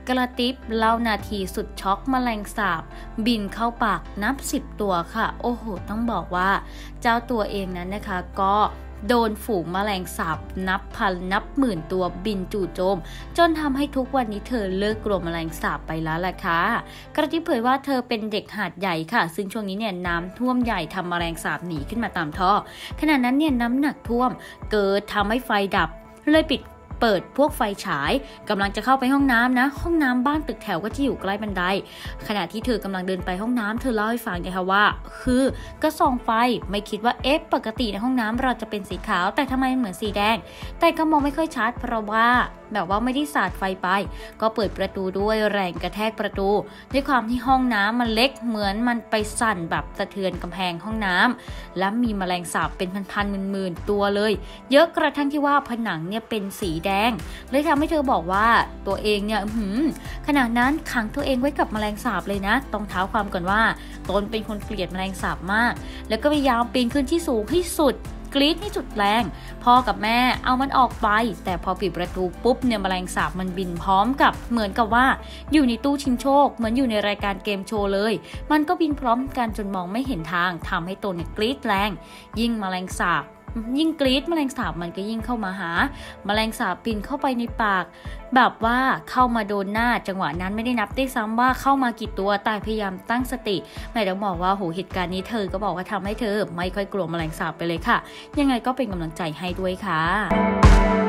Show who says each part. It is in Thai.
Speaker 1: กระติบเล่านาทีสุดช็อกแมลงสาบบินเข้าปากนับ10ตัวค่ะโอ้โหต้องบอกว่าเจ้าตัวเองนั้นนะคะก็โดนฝูงแมลงสาบนับพันนับหมื่นตัวบินจู่โจมจนทำให้ทุกวันนี้เธอเลิกกลัวแมลงสาบไปแล้วแหละค่ะกระติบเผยว่าเธอเป็นเด็กหาดใหญ่ค่ะซึ่งช่วงนี้เนี่ยน้ำท่วมใหญ่ทำแมลงสาบหนีขึ้นมาตามท่อขณะนั้นเนี่ยน้ำหนักท่วมเกิดทำให้ไฟดับเลยเปิดพวกไฟฉายกำลังจะเข้าไปห้องน้ำนะห้องน้ำบ้านตึกแถวก็จะอยู่ใกล้บันไดขณะที่เธอกำลังเดินไปห้องน้ำเธอเล่าให้ฟังนะคะว่าคือก็ส่องไฟไม่คิดว่าปกติในห้องน้ำเราจะเป็นสีขาวแต่ทำไมเหมือนสีแดงแต่ก็มองไม่ค่อยชัดเพราะว่าแบบว่าไม่ได้สาดไฟไปก็เปิดประตูด้วยแรงกระแทกประตูด้วยความที่ห้องน้ำมันเล็กเหมือนมันไปสั่นแบบสะเทือนกำแพงห้องน้ำและมีแมลงสาบเป็นพันๆหมื่นๆตัวเลยเยอะกระทั่งที่ว่าผนังเนี่ยเป็นสีแดงเลยทำให้เธอบอกว่าตัวเองเนี่ยขณะนั้นขังตัวเองไว้กับแมลงสาบเลยนะต้องเท้าความก่อนว่าตนเป็นคนเกลียดแมลงสาบมากแล้วก็พยายามปีนขึ้นที่สูงที่สุดกรี๊ดที่สุดแรงพ่อกับแม่เอามันออกไปแต่พอปิดประตูปุ๊บเนี่ยแมลงสาบมันบินพร้อมกับเหมือนกับว่าอยู่ในตู้ชิงโชคเหมือนอยู่ในรายการเกมโชว์เลยมันก็บินพร้อมกันจนมองไม่เห็นทางทำให้ตนเนี่ยกรี๊ดแรงยิ่งแมลงสาบยิ่งกรี๊ดแมลงสาบมันก็ยิ่งเข้ามาหาแมลงสาบบินเข้าไปในปากแบบว่าเข้ามาโดนหน้าจังหวะนั้นไม่ได้นับได้ซ้ำว่าเข้ามากี่ตัวแต่พยายามตั้งสติไม่ต้องบอกว่าโหเหตุการณ์นี้เธอก็บอกว่าทำให้เธอไม่ค่อยกลัวแมลงสาบไปเลยค่ะยังไงก็เป็นกำลังใจให้ด้วยค่ะ